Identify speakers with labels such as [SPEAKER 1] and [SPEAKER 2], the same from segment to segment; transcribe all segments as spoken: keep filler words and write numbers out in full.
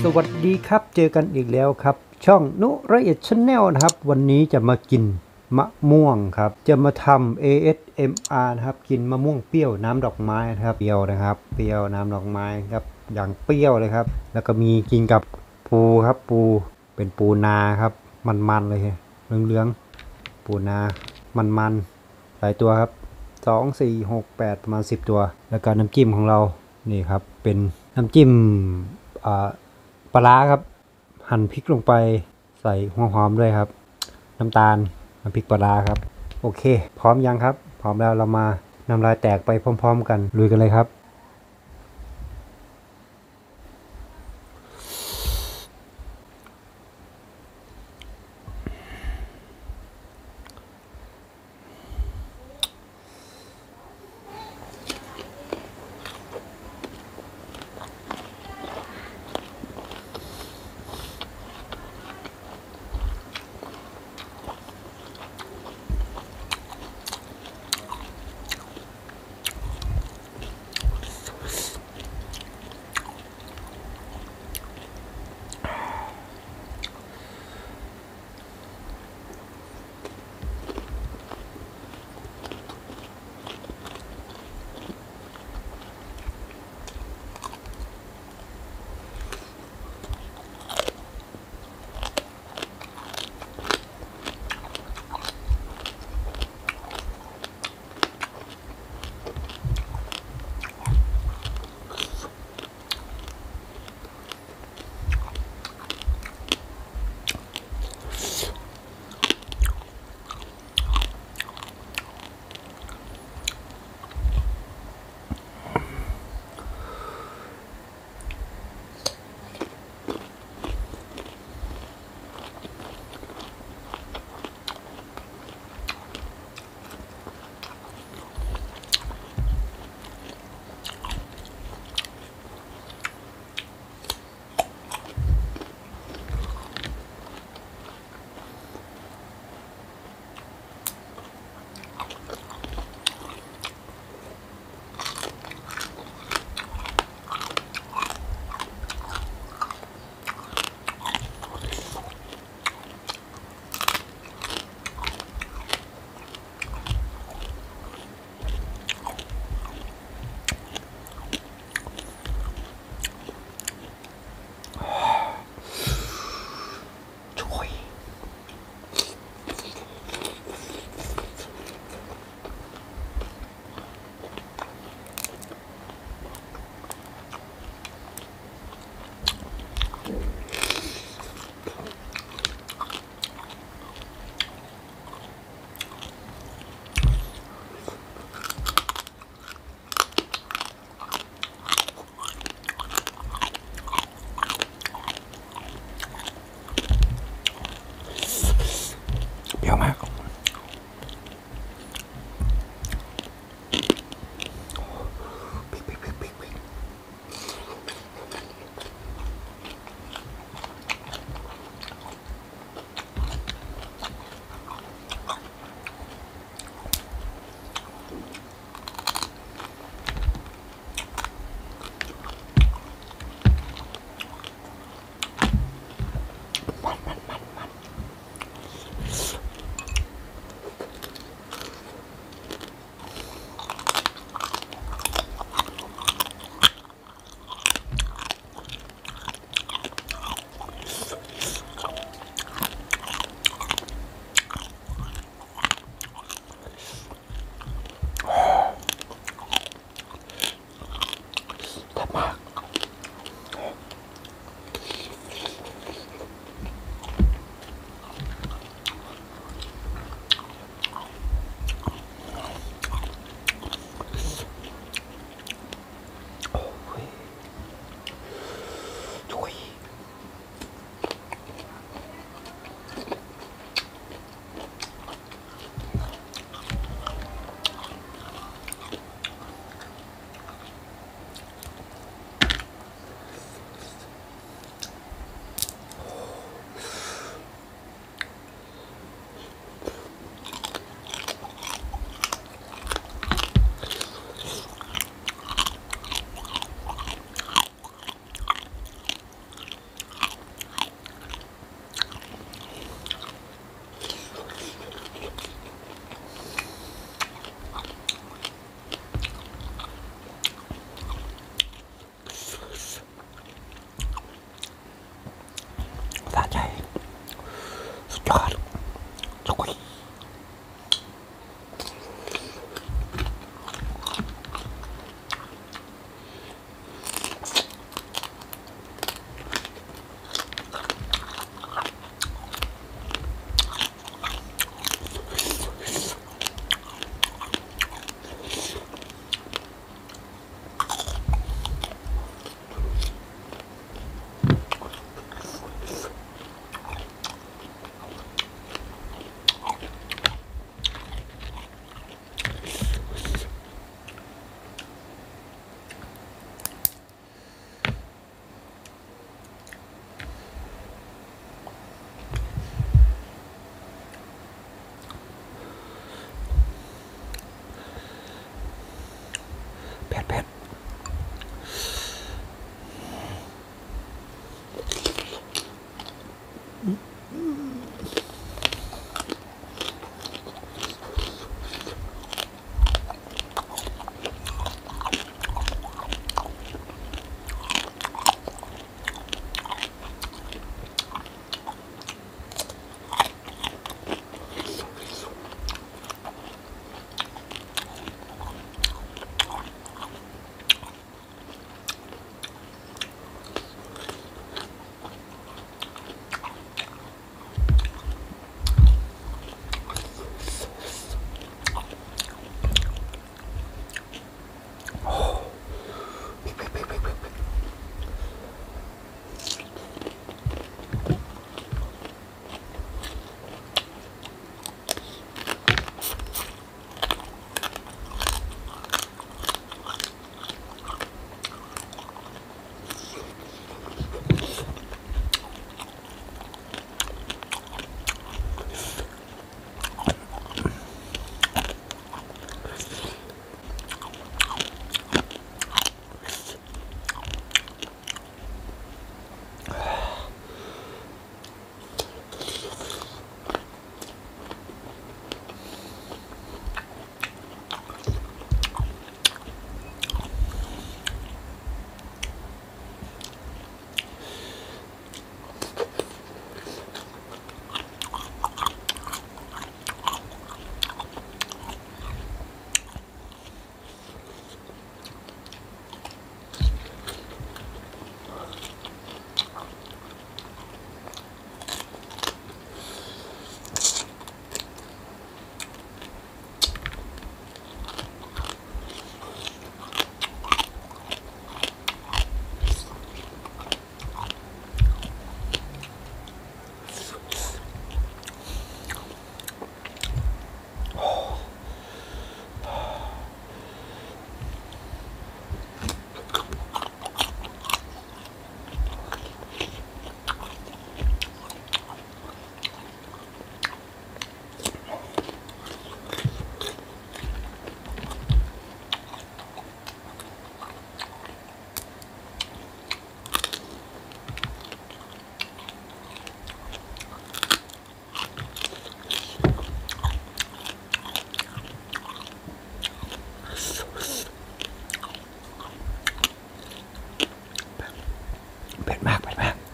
[SPEAKER 1] สวัสดีครับเจอกันอีกแล้วครับช่องนุละเอียดชาแนลนะครับวันนี้จะมากินมะม่วงครับจะมาทำ เอ เอส เอ็ม อาร์ นะครับกินมะม่วงเปรี้ยวน้ำดอกไม้นะครับเปรี้ยวนะครับเปรี้ยวน้ำดอกไม้ครับอย่างเปรี้ยวเลยครับแล้วก็มีกินกับปูครับปูเป็นปูนาครับมันๆเลยเหลืองๆปูนามันๆหลายตัวครับสองสี่หกแปดประมาณสิบตัวแล้วก็น้ำจิ้มของเรานี่ครับเป็นน้ำจิ้มปลาครับหั่นพริกลงไปใส่หัวหอมด้วยครับน้ำตาลน้ำพริกปลาครับโอเคพร้อมยังครับพร้อมแล้วเรามาน้ำลายแตกไปพร้อมๆกันลุยกันเลยครับผ็ดเผ็ดเผ็ดมากเผ็ดมาก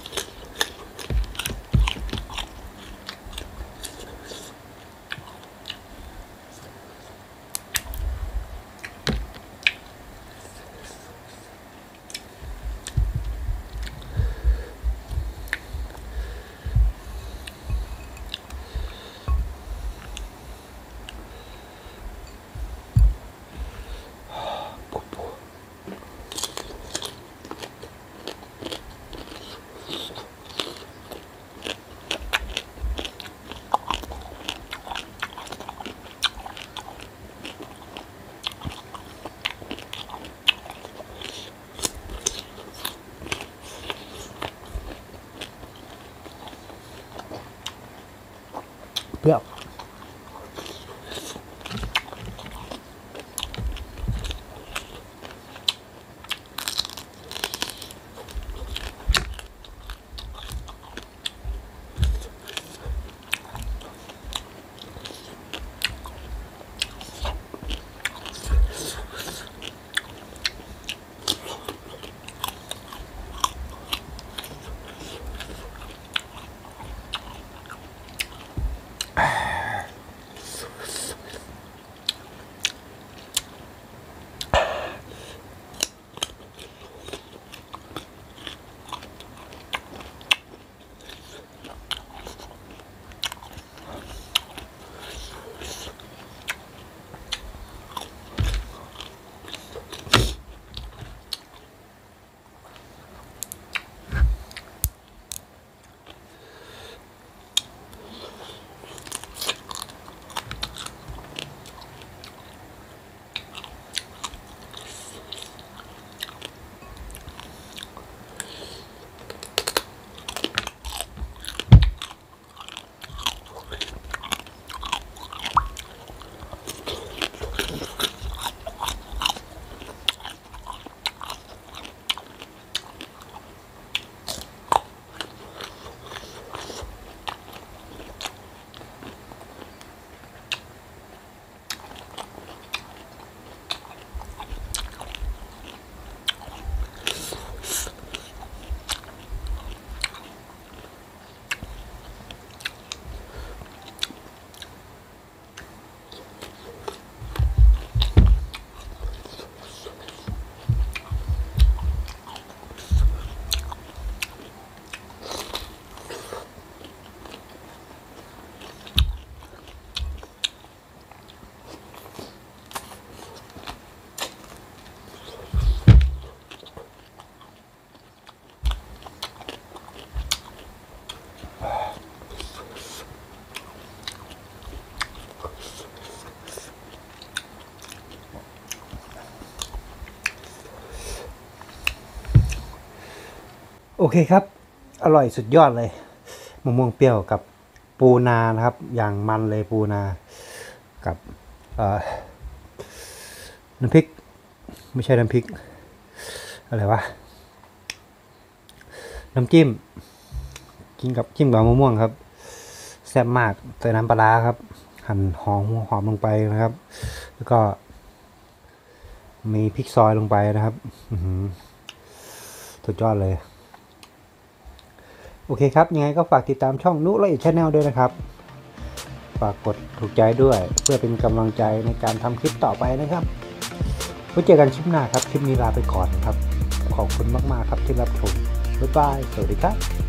[SPEAKER 1] เปรี้ยวโอเคครับ อร่อยสุดยอดเลยมะม่วงเปรี้ยวกับปูนานะครับ อย่างมันเลยปูนากับน้ำพริกไม่ใช่น้ำพริกอะไรวะน้ำจิ้มกินกับจิ้มกับมะม่วงครับแซ่บมากใส่น้ำปลาครับหั่นหอมหอมลงไปนะครับแล้วก็มีพริกซอยลงไปนะครับสุดยอดเลยโอเคครับยังไงก็ฝากติดตามช่องนุละเอียดชาแนลด้วยนะครับฝากกดถูกใจด้วยเพื่อเป็นกำลังใจในการทำคลิปต่อไปนะครับไว้เจอกันคลิปหน้าครับคลิปนี้ลาไปก่อนครับขอบคุณมากๆครับที่รับชมบ๊ายบายสวัสดีครับ